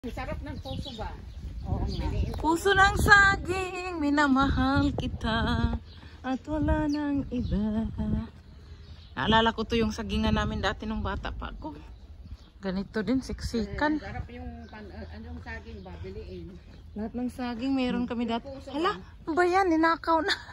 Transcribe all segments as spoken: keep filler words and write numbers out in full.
Sarap ng puso ba? Oo nga. Puso ng saging, minamahal kita at wala nang iba. Naalala ko to yung sagingan namin dati nung bata pa ako. Ganito din, siksikan. Eh, sarap yung pan, uh, anong saging ba? Biliin. Lahat ng saging meron kami dati. Hala, ano ba yan? Ninakaw na.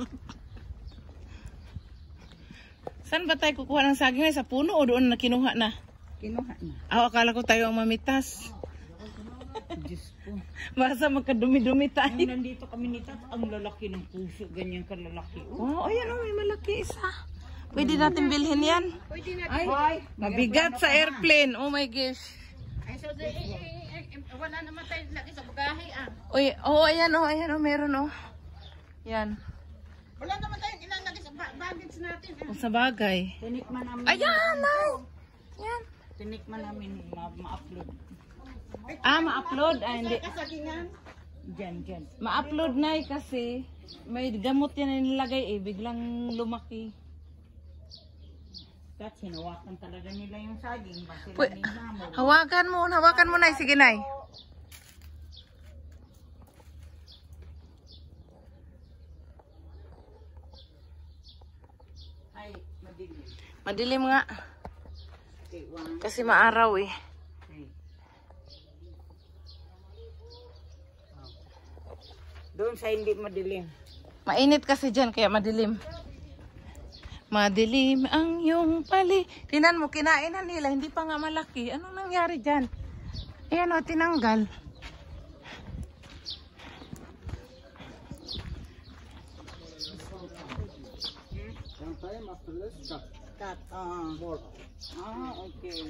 Saan ba tayo kukuha ng saging? Sa puno o doon na kinuha na? Kinuha na. Ah, akala ko tayo ang mamitas. Diyos ko. Basta magkadumi-dumi tayo. Nung nandito kami nito, ang lalaki ng puso. Ganyan kalalaki. Oh, ayan o, may malaki isa. Pwede natin bilhin yan. Pwede natin. Ay, ay mabigat sa airplane. Oh my gosh. Ay, so, eh, eh, eh, wala naman tayo laki sa bagahe ah. Uy, oh, ayan oh, ayan oh, meron oh. Yan. Wala naman tayong ilalagay sa baggage natin ah. Oh, sa bagay. Tinikman namin. Ayan, ay. Yan. Tinikman namin ma-upload. Ma ah, ma-upload. Ah, hindi. Kasagingan. Diyan, diyan. Ma-upload na eh kasi may gamot yan na nilagay eh. Biglang lumaki. At hinawakan talaga nila yung saging. Pwede, hawakan mo, hawakan mo na. Sige na. Ay, madilim. Madilim nga. Okay, one. Kasi maaraw eh. Okay. Doon sa hindi madilim. Mainit kasi dyan kaya madilim. Madilim ang iyong pali. Tinan mo, kinainan nila. Hindi pa nga malaki. Anong nangyari dyan? Ayan o, tinanggal. Sometime after this, cut. Cut. Uh, More. Ah, okay.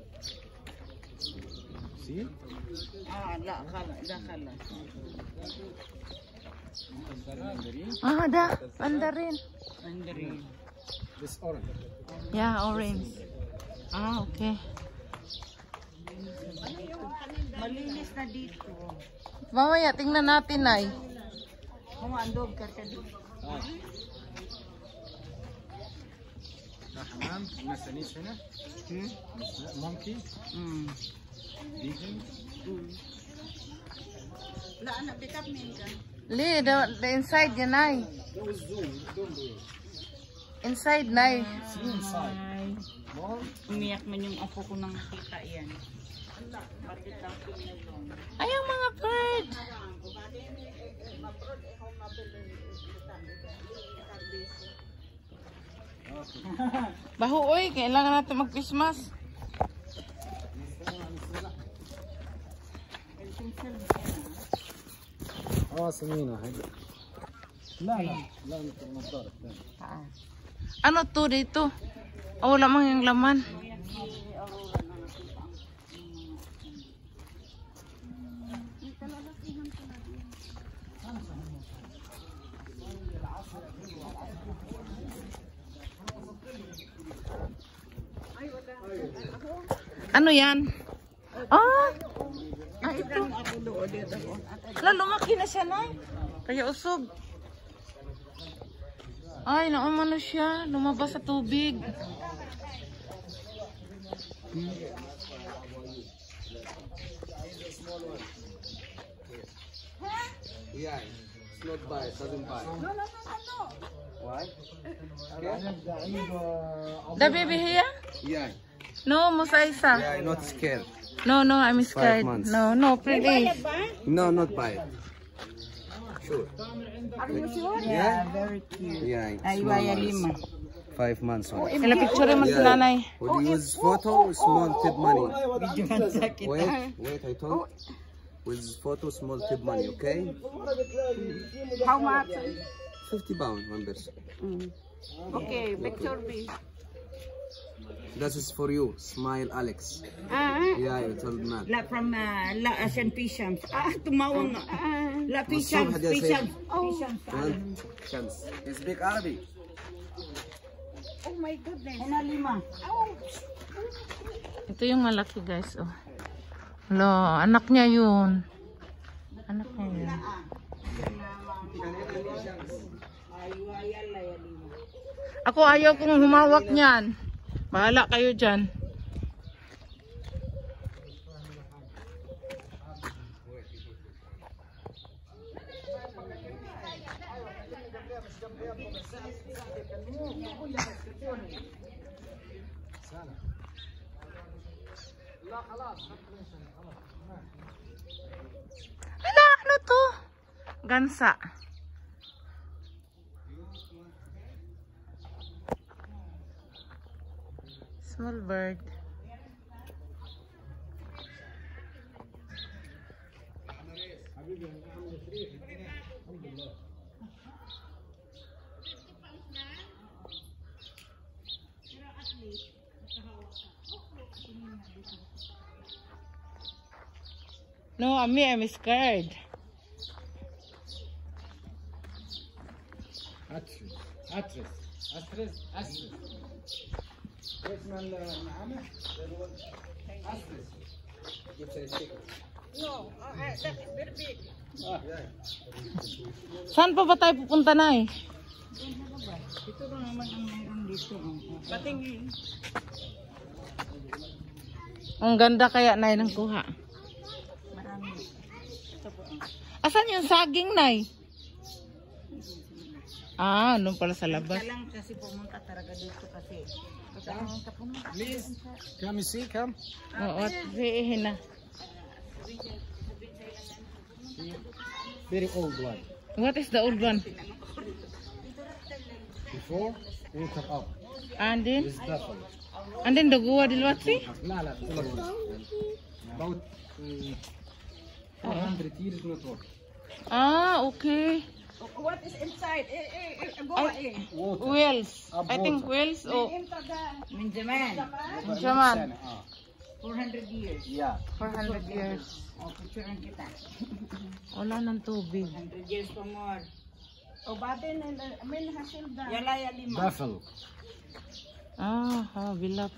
See? Ah, la kala, la kala. Ah, da. Mandarin. Mandarin. This orange. Yeah, orange. Ah, okay. Malinis na dito. Mamaya, tingnan natin ay. Humandog ka sa dito. Ah. حمام مسانيس هنا monkey Mm. vegan Mm. La anak pick up minka. Li, the, the inside yan ay. it was zoom don't do it Inside na. see inside more Umiyak man yung apo ko nang nakita yan. Bakit lang pinulong? Ay, ang mga bird. Baho, oy. Kailangan natin mag-Christmas. اه سمينة هذه لا لا لا مثل النظارة Ano to dito? Oh, wala mang yung laman. Ano yan? Ah! Ah, ito. Wala, lumaki na siya na. Kaya usog. Ay, naumano siya. Lumabas sa tubig. Hmm. Yeah, it's not bite, doesn't bite. No, no, no, no. Why? The baby here? Yeah. No, Musa Isa. Yeah, I'm not scared. No, no, I'm scared. months. No, no, please. No, not bite. Sure. Are you sure? Yeah? Very cute. Yeah, Ay, small waya ones. lima. Five months old. Sila picture mo si nanay. Will you use photo, small tip money? Medyo mansakit. Wait, wait, I told. With photo, small tip money, okay? How much? Fifty pound, one person. Mm. Okay, picture me. This is for you. Smile, Alex. Ah, Yeah, you told man. la from uh, La Asian Pishams. Ah, tumawang. Ah, La Pishams, Masuk aja, Pishams. Oh. Pishams. One chance. You speak Arabic? Oh my goodness. Ano lima? Ito yung malaki, guys. Oh. Lo, anak niya yun. Anak niya yun. Ako ayaw kong humawak niyan. Bahala kayo dyan. Hala, ano to? Gansa. Small bird. No, Ami, I'm scared. Atris. Atris. Atris. Atris. اسم النعامة؟ Atris. No, uh, that's very big. Saan pa ba tayo pupunta na eh? Ito na naman ang mayroon dito. Patingin. Ang ganda kaya na ng kuha. Marami. Ito po. Asan yung saging, Nay? Ah, nung pala sa labas. Kaya lang kasi pumunta talaga dito kasi. Please, come and see, come. Oo, at sihin na. Very old one. What is the old one? Before, we cut up. And then? This buffalo. And then the guwa dilwatsi? لا لا about um, four hundred years not work. Ah, okay. What is inside? Eh, eh, eh, bawa eh. Water. Whales. Up I think water. whales o Minjaman. Jaman. Ah, four hundred years. yeah. four hundred years. O, picturean kita. Wala ng tubig. one hundred years pa more. O, batin, amin hasil da. Yalaya lima. Buffalo. Ah, ha, bilap.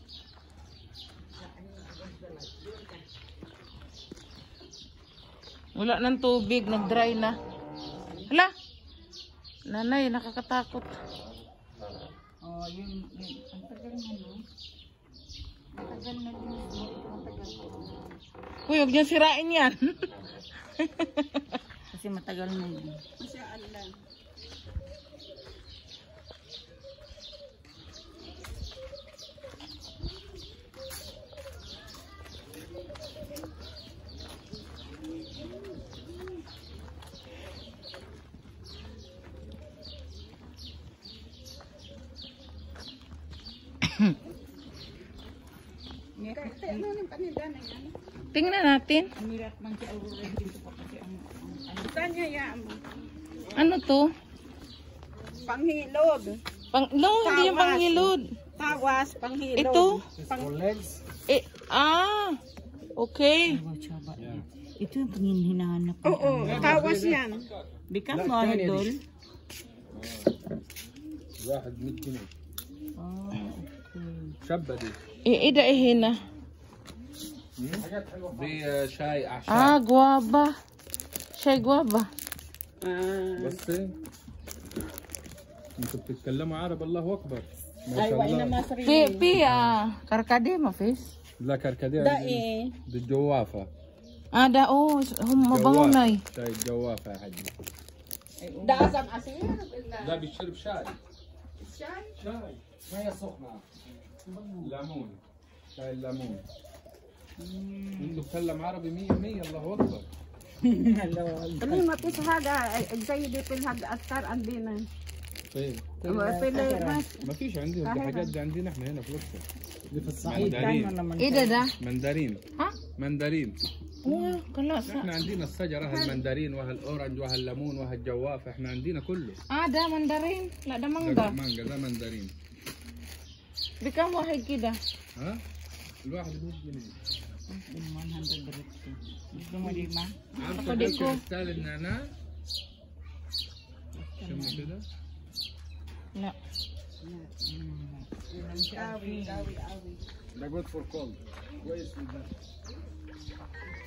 Wala ng tubig, nag-dry na. Hala! Nanay, nakakatakot. Oh, yun, yun. Ang tagal na, no? Ang tagal na din. Ang tagal na. Uy, huwag niyo sirain yan. Kasi matagal na yun. Kasi alam. Tingnan natin. Amirat man si Aurora dito pa kasi ang ano. Tanya ya mo. Ano to? Panghilod. Pang, no, hindi yung panghilod. Tawas, panghilod. Ito? For legs. Eh, ah, okay. Ito yung panghihinahanap. Oo, tawas yan. Bikang mo, idol. واحد مية جنيه. شابة دي. Eh, ida ihina. دي شاي أعشاب. Ah, guava. Siya guava. بصي انتوا بتتكلموا عربي الله اكبر ما شاء Aywa, الله. inamasari. Pi, pi, ah, karkade ma face. لا كركديه Da eh. دي الجوافة. Ah, da, oh, hum, mabango na eh. شاي الجوافة يا حجي. Da asam asin. ده بيشرب شاي. شاي؟ شاي مية سخنة. ليمون. شاي الليمون. انتوا بتتكلم عربي مية مية الله اكبر. Ano yung mapis haga, exay di pil haga askar andina. طيب Pili mas. ما فيش عندي الحاجات دي عندنا احنا هنا في الاقصر. دي في Kahit مندرين. naman. Ida da? مندرين. Ha? مندرين. Oh, kala sa. احنا عندنا الشجرة هالمندرين وهالاورنج وهالليمون وهالجواف احنا عندنا كله. Ah, da, mandarin. La, da ده mangga. مانجا ده مندرين. Bikang wahid kida. ها؟ الواحد مية جنيه. one hundred direct. Gusto mo lima? عارفة أخدي كيف كو. ستايل النعناع؟ شم كده. La. Awi, awi, awi. ده جود فور كولد. كويس للبرد.